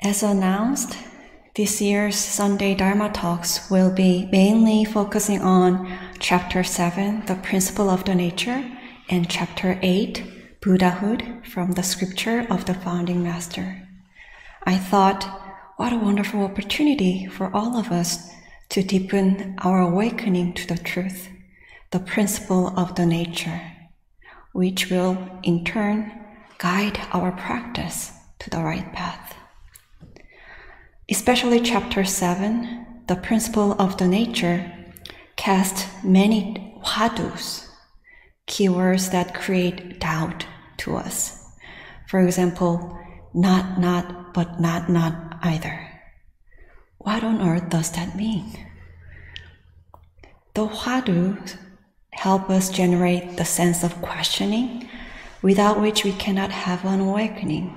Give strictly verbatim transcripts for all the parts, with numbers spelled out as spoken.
As announced, this year's Sunday Dharma talks will be mainly focusing on Chapter seven, The Principle of the Nature, and Chapter eight, Buddhahood, from the scripture of the Founding Master. I thought, what a wonderful opportunity for all of us to deepen our awakening to the truth, the principle of the nature, which will, in turn, guide our practice to the right path. Especially Chapter seven, The Principle of the Nature, casts many hwadus, keywords that create doubt to us. For example, not not, but not not either. What on earth does that mean? The hwadus help us generate the sense of questioning, without which we cannot have an awakening.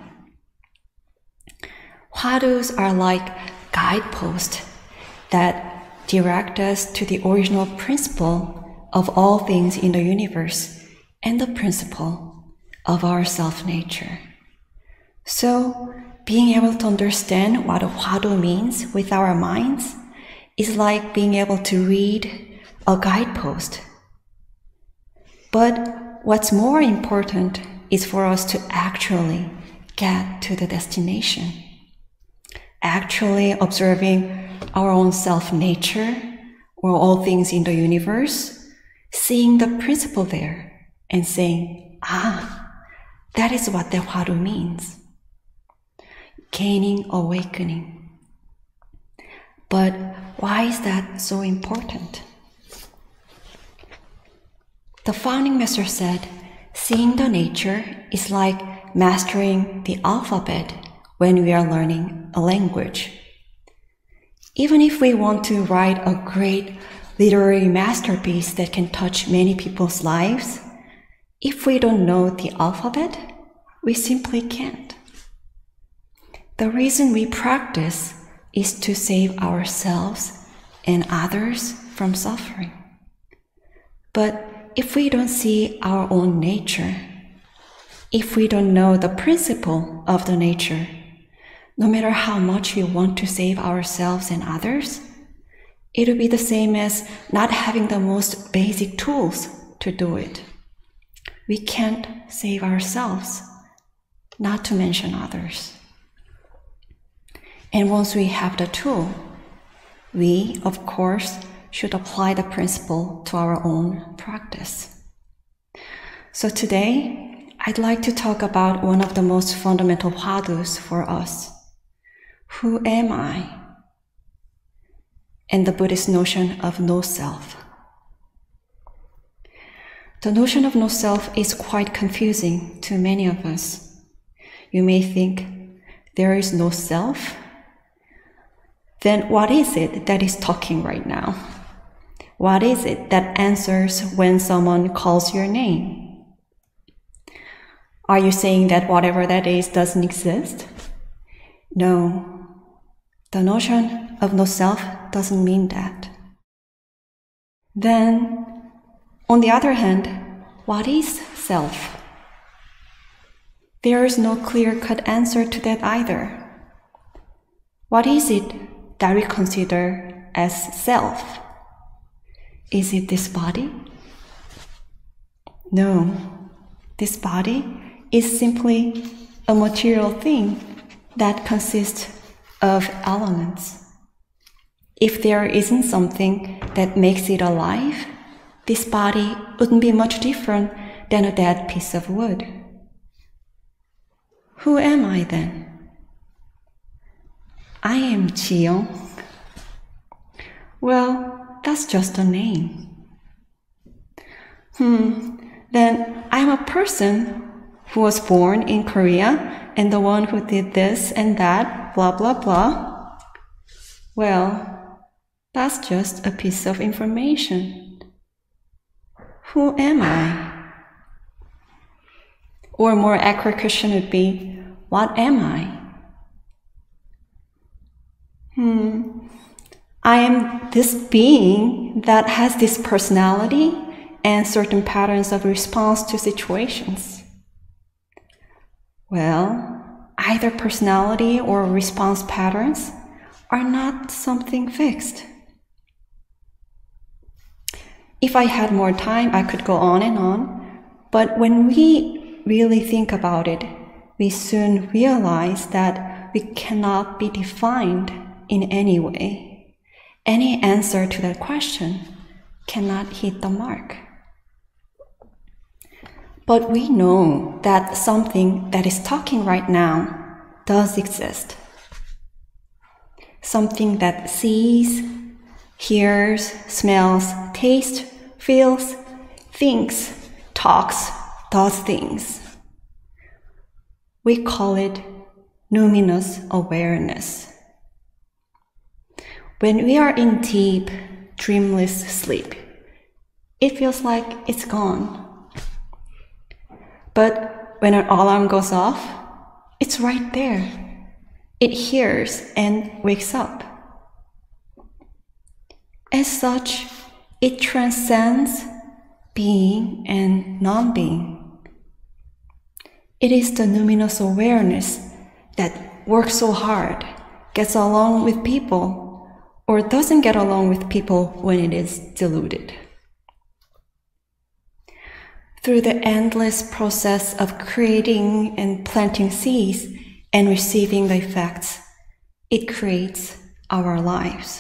Hwadus are like guideposts that direct us to the original principle of all things in the universe and the principle of our self-nature. So, being able to understand what a hwadu means with our minds is like being able to read a guidepost. But what's more important is for us to actually get to the destination. Actually observing our own self-nature or all things in the universe, seeing the principle there and saying, ah, that is what the hwadu means. Gaining awakening. But why is that so important? The Founding Master said, seeing the nature is like mastering the alphabet when we are learning a language. Even if we want to write a great literary masterpiece that can touch many people's lives, if we don't know the alphabet, we simply can't. The reason we practice is to save ourselves and others from suffering. But if we don't see our own nature, if we don't know the principle of the nature, no matter how much we want to save ourselves and others, it will be the same as not having the most basic tools to do it. We can't save ourselves, not to mention others. And once we have the tool, we, of course, should apply the principle to our own practice. So today, I'd like to talk about one of the most fundamental hwadus for us. Who am I? And the Buddhist notion of no-self. The notion of no-self is quite confusing to many of us. You may think, there is no self? Then what is it that is talking right now? What is it that answers when someone calls your name? Are you saying that whatever that is doesn't exist? No. The notion of no-self doesn't mean that. Then, on the other hand, what is self? There is no clear-cut answer to that either. What is it that we consider as self? Is it this body? No. This body is simply a material thing that consists of elements. If there isn't something that makes it alive, this body wouldn't be much different than a dead piece of wood. Who am I then? I am ZiYoung. Well, that's just a name. Hmm, then I'm a person who was born in Korea and the one who did this and that, blah, blah, blah. Well, that's just a piece of information. Who am I? Or a more accurate question would be, what am I? Hmm, I am this being that has this personality and certain patterns of response to situations. Well, either personality or response patterns, are not something fixed. If I had more time, I could go on and on, but when we really think about it, we soon realize that we cannot be defined in any way. Any answer to that question cannot hit the mark. But we know that something that is talking right now does exist. Something that sees, hears, smells, tastes, feels, thinks, talks, does things. We call it numinous awareness. When we are in deep, dreamless sleep, it feels like it's gone. But when an alarm goes off, it's right there. It hears and wakes up. As such, it transcends being and non-being. It is the numinous awareness that works so hard, gets along with people, or doesn't get along with people when it is deluded. Through the endless process of creating and planting seeds and receiving the effects, it creates our lives.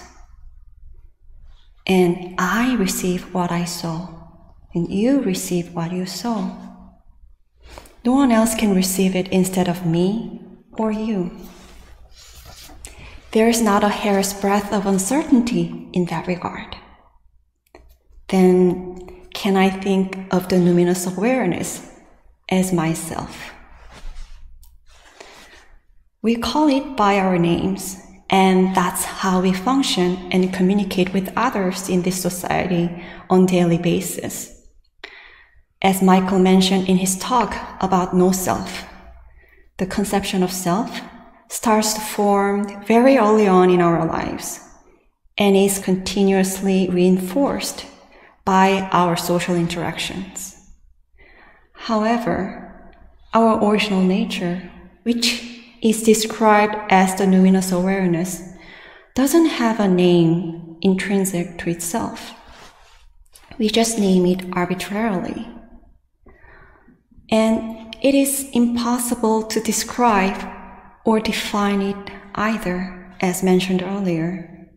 And I receive what I sow, and you receive what you sow. No one else can receive it instead of me or you. There is not a hair's breadth of uncertainty in that regard. Then can I think of the numinous awareness as myself? We call it by our names, and that's how we function and communicate with others in this society on a daily basis. As Michael mentioned in his talk about no self, the conception of self starts to form very early on in our lives and is continuously reinforced by our social interactions. However, our original nature, which is described as the numinous awareness, doesn't have a name intrinsic to itself. We just name it arbitrarily. And it is impossible to describe or define it either, as mentioned earlier.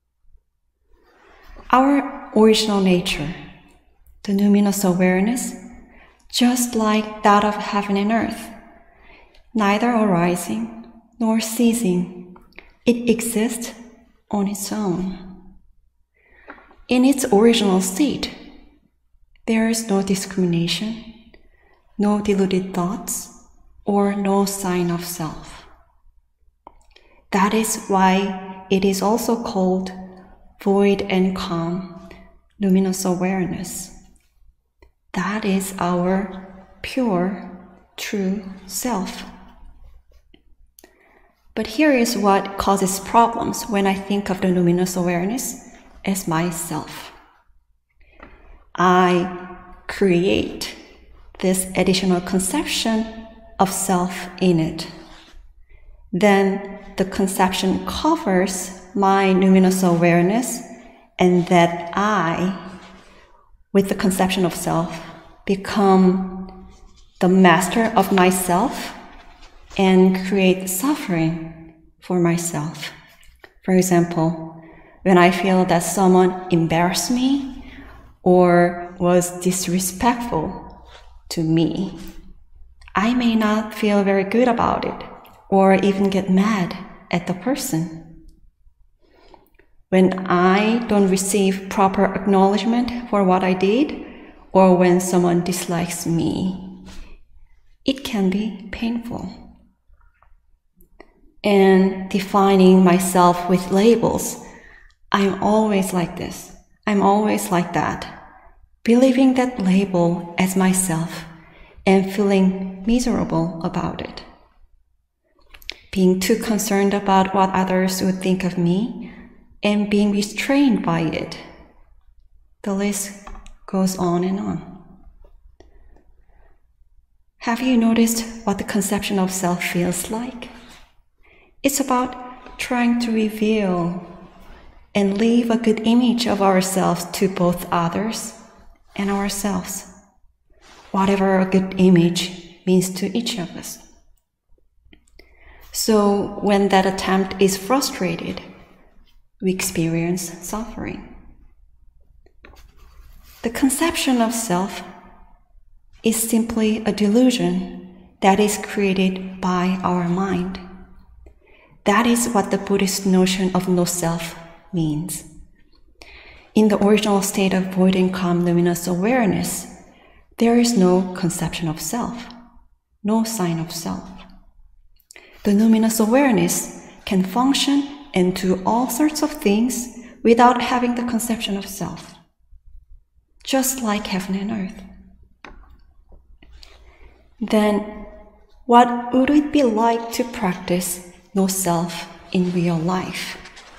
Our original nature, the numinous awareness, just like that of heaven and earth, neither arising nor ceasing, it exists on its own. In its original state, there is no discrimination, no deluded thoughts, or no sign of self. That is why it is also called void and calm, numinous awareness. That is our pure, true self. But here is what causes problems when I think of the numinous awareness as myself. I create this additional conception of self in it. Then the conception covers my numinous awareness, and that I, with the conception of self, become the master of myself and create suffering for myself. For example, when I feel that someone embarrassed me or was disrespectful to me, I may not feel very good about it or even get mad at the person. When I don't receive proper acknowledgement for what I did, or when someone dislikes me, it can be painful. And defining myself with labels, I'm always like this, I'm always like that, believing that label as myself and feeling miserable about it. Being too concerned about what others would think of me and being restrained by it. The list goes on and on. Have you noticed what the conception of self feels like? It's about trying to reveal and leave a good image of ourselves to both others and ourselves, whatever a good image means to each of us. So when that attempt is frustrated, we experience suffering. The conception of self is simply a delusion that is created by our mind. That is what the Buddhist notion of no self means. In the original state of void and calm luminous awareness, there is no conception of self, no sign of self. The numinous awareness can function and do all sorts of things without having the conception of self, just like heaven and earth. Then, what would it be like to practice no self in real life?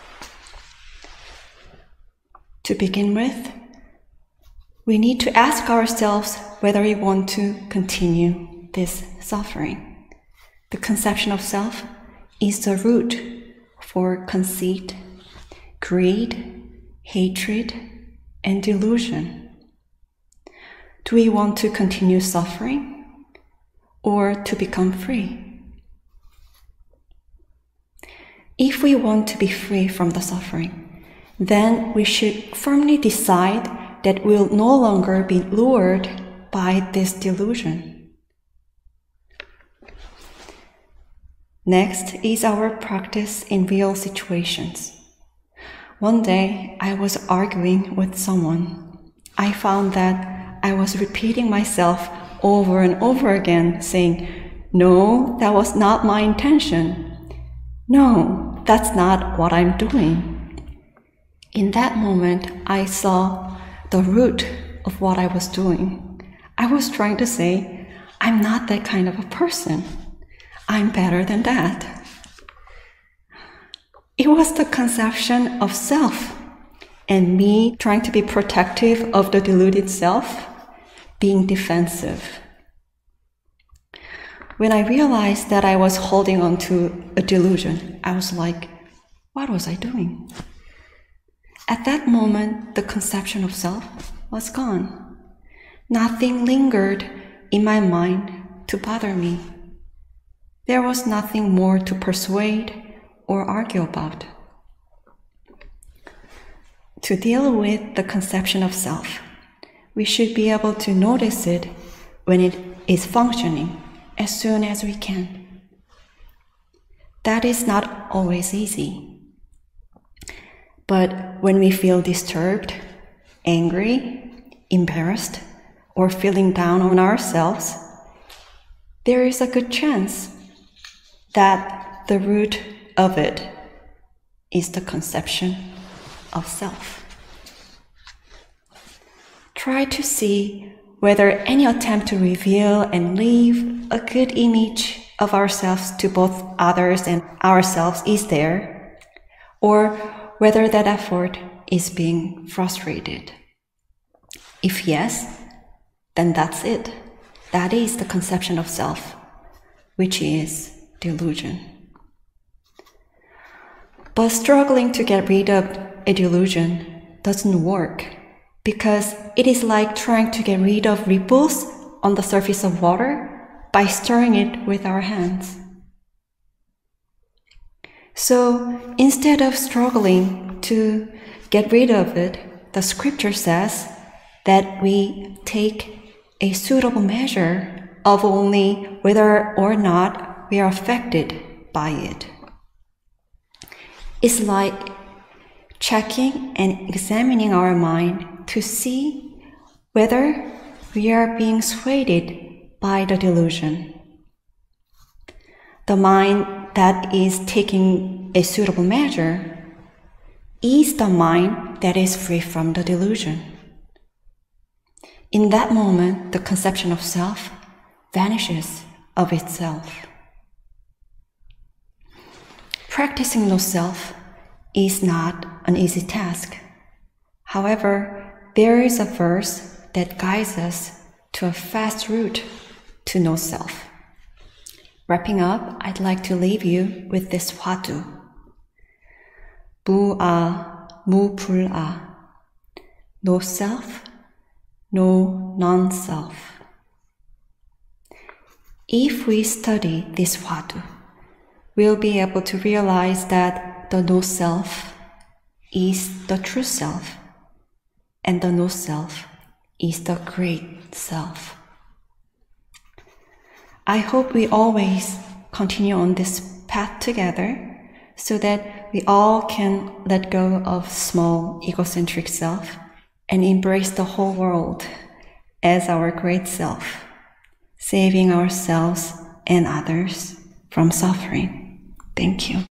To begin with, we need to ask ourselves whether we want to continue this suffering. The conception of self is the root for conceit, greed, hatred, and delusion. Do we want to continue suffering or to become free? If we want to be free from the suffering, then we should firmly decide that we'll no longer be lured by this delusion. Next is our practice in real situations. One day, I was arguing with someone. I found that I was repeating myself over and over again, saying, "No, that was not my intention. No, that's not what I'm doing." In that moment, I saw the root of what I was doing. I was trying to say, I'm not that kind of a person. I'm better than that. It was the conception of self, and me trying to be protective of the deluded self, being defensive. When I realized that I was holding on to a delusion, I was like, what was I doing? At that moment, the conception of self was gone. Nothing lingered in my mind to bother me. There was nothing more to persuade or argue about. To deal with the conception of self, we should be able to notice it when it is functioning as soon as we can. That is not always easy. But when we feel disturbed, angry, embarrassed, or feeling down on ourselves, there is a good chance that the root of it is the conception of self. Try to see whether any attempt to reveal and leave a good image of ourselves to both others and ourselves is there, or whether that effort is being frustrated. If yes, then that's it. That is the conception of self, which is delusion. But struggling to get rid of a delusion doesn't work, because it is like trying to get rid of ripples on the surface of water by stirring it with our hands. So instead of struggling to get rid of it, the scripture says that we take a suitable measure of only whether or not we are affected by it. It's like checking and examining our mind to see whether we are being swayed by the delusion. The mind that is taking a suitable measure is the mind that is free from the delusion. In that moment, the conception of self vanishes of itself. Practicing no self is not an easy task. However, there is a verse that guides us to a fast route to no self. Wrapping up, I'd like to leave you with this 화두. 무아, 무불아. No self, no non-self. If we study this 화두, we'll be able to realize that the no self is the true self, and the no self is the great self. I hope we always continue on this path together so that we all can let go of small egocentric self and embrace the whole world as our great self, saving ourselves and others from suffering. Thank you.